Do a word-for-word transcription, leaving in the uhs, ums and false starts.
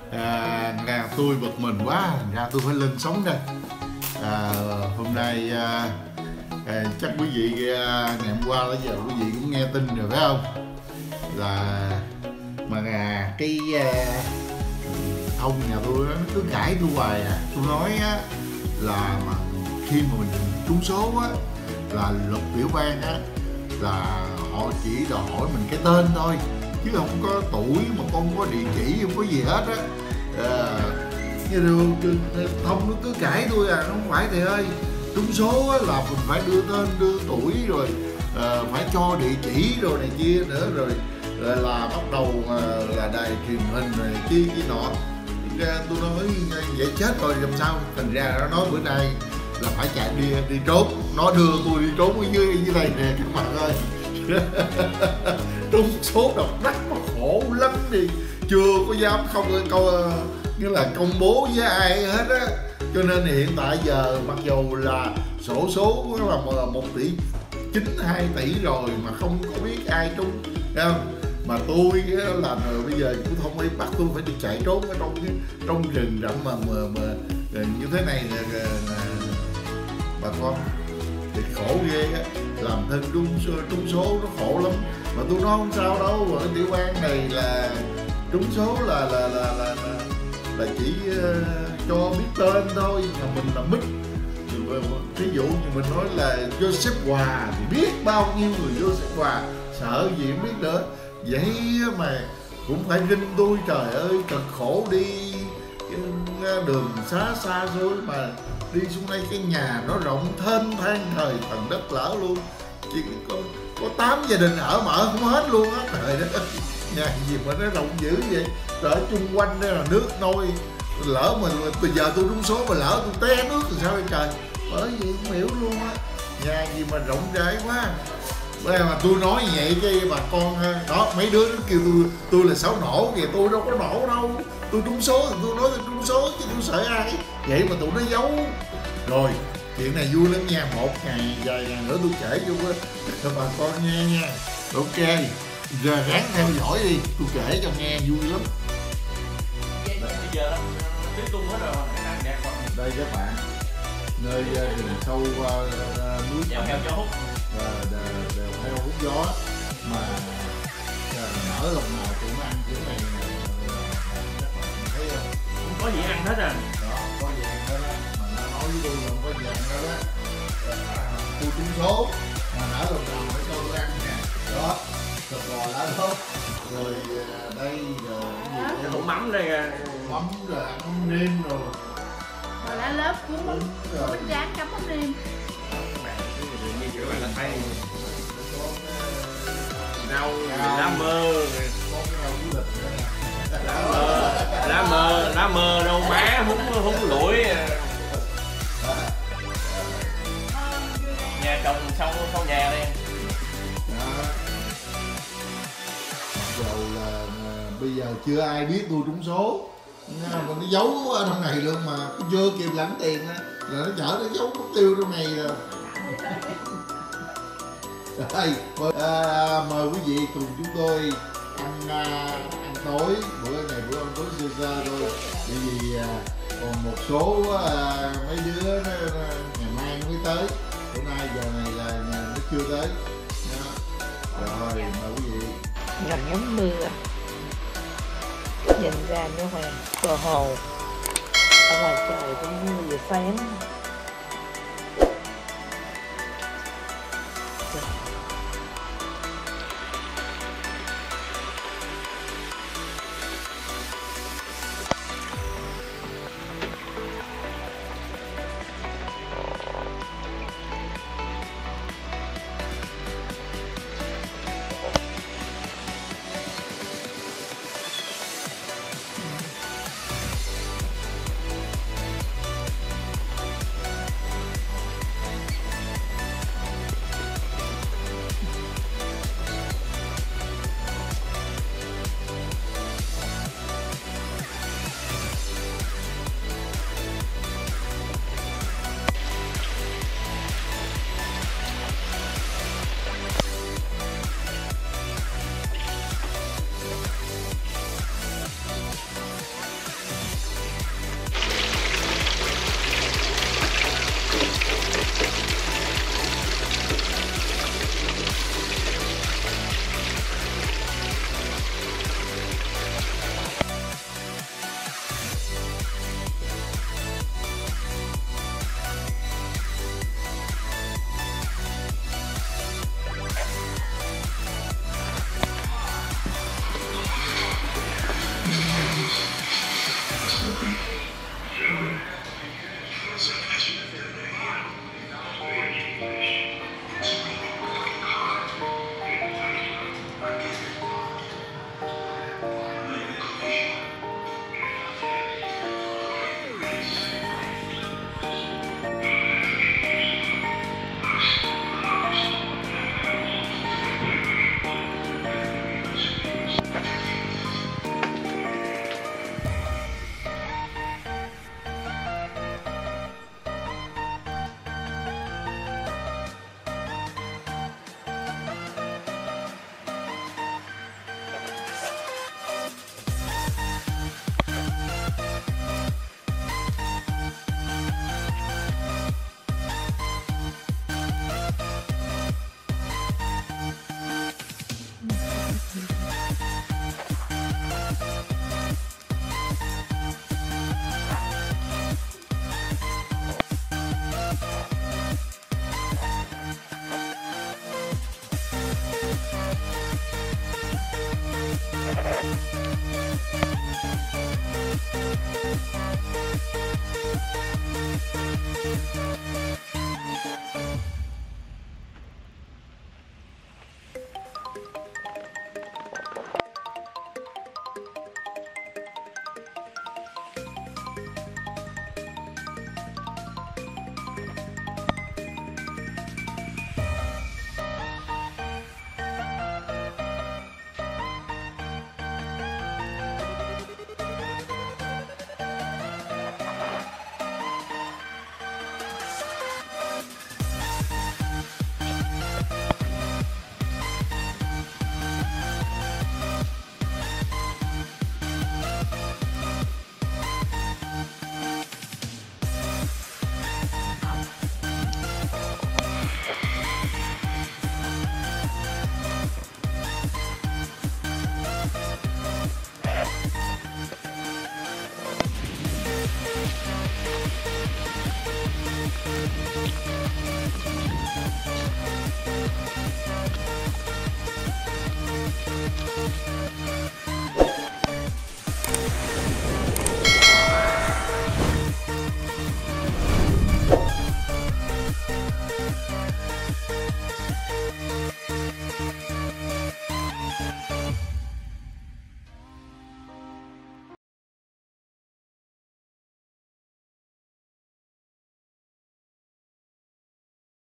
à, nhà tôi bực mình quá, ra tôi phải lên sóng đây. À, hôm nay à, à, chắc quý vị à, ngày hôm qua tới giờ quý vị cũng nghe tin rồi phải không? Là mà à, cái à, ông nhà tôi nó cứ cãi tôi hoài à. Tôi nói á, là mà khi mà mình trúng số á, là luật tiểu bang á, là họ chỉ đòi hỏi mình cái tên thôi, chứ không có tuổi, mà không có địa chỉ, không có gì hết á. À, như điều thông nó cứ cãi tôi à, nó không phải thầy ơi, trúng số á, là mình phải đưa tên, đưa tuổi rồi à, phải cho địa chỉ rồi này kia nữa, rồi, rồi là bắt đầu à, là đài truyền hình rồi kia kia nọ. Tôi nói vậy chết rồi làm sao, thành ra nó nói bữa nay là phải chạy đi đi trốn, nó đưa tôi đi trốn ở dưới dưới này nè các bạn ơi. Trúng số độc đắc mà khổ lắm đi, chưa có dám không câu như là công bố với ai hết á, cho nên hiện tại giờ mặc dù là sổ số là một tỷ chín hai tỷ rồi mà không có biết ai trúng, thấy không? Mà tôi là bây giờ cũng không phải bắt tôi phải đi chạy trốn ở trong trong rừng rậm mà mà, mà như thế này nè bà con, thì khổ ghê á, làm thân trúng trúng số nó khổ lắm. Mà tôi nói không sao đâu, ở tiểu bang này là trúng số là là là là, là, là chỉ uh, cho biết tên thôi, mà mình là mít. Ví dụ như mình nói là Joseph Hòa thì biết bao nhiêu người Joseph Hòa, sợ gì không biết nữa. Vậy mà cũng phải rinh tôi, trời ơi thật khổ, đi đường xa xa xôi mà đi xuống đây, cái nhà nó rộng thênh thang thời thần đất lỡ luôn, chỉ có có tám gia đình ở mà ở không hết luôn á, trời đất ơi, nhà gì mà nó rộng dữ vậy. Rồi ở chung quanh đây là nước nôi, lỡ mà bây giờ tôi trúng số mà lỡ tôi té nước thì sao vậy trời, bởi vì không hiểu luôn á, nhà gì mà rộng rãi quá. Bây mà tôi nói vậy cái bà con đó, mấy đứa nó kêu tôi tôi là xấu nổ kìa, tôi đâu có nổ đâu, tôi trúng số thì tôi nói tôi trúng số chứ tôi sợ ai, vậy mà tụi nó giấu. Rồi chuyện này vui lắm nha, một ngày vài ngày nữa tôi kể vô cho bà con nghe nha. Ok, giờ ráng theo dõi đi, tôi kể cho nghe vui lắm. Bây giờ tiếng tung hết rồi, đây các bạn, nơi rừng sâu núi dạo heo cho hút và đều theo hút gió, mà nở lòng nào cũng ăn kiểu này, các bạn thấy không? Không có gì ăn hết à. Đó, có gì ăn hết á, mà nó nói với tôi là không có gì ăn hết á. Tôi trúng số mà nở lòng nào phải cho tôi ăn nè. Đó, thịt bò đã tốt. Rồi đây rồi cái hũ mắm đây kìa. Mắm rồi ăn mắm nêm rồi. Rồi lá lớp cuốn bánh bánh tráng chấm mắm nêm. Như vậy là thay rau lá mơ, lá mơ, lá mơ, lá mơ đâu má húng húng lủi. Nhà trồng sau sau nhà đây. Mặc dù là bây giờ chưa ai biết tôi trúng số, mà nó giấu ở trong này luôn, mà chưa kịp lãnh tiền á là nó chở nó giấu mất tiêu trong này rồi. Đây, mời, à, mời quý vị cùng chúng tôi ăn à, ăn tối bữa này, bữa ăn tối sơ sơ thôi, bởi vì à, còn một số à, mấy đứa nó, nó, ngày mai nó mới tới, bữa nay giờ này là nó chưa tới. Đó. Rồi mời quý vị. Gần ngắm mưa, nhìn ra nước hoàng bờ hồ, ở ngoài trời cũng mưa vừa sáng.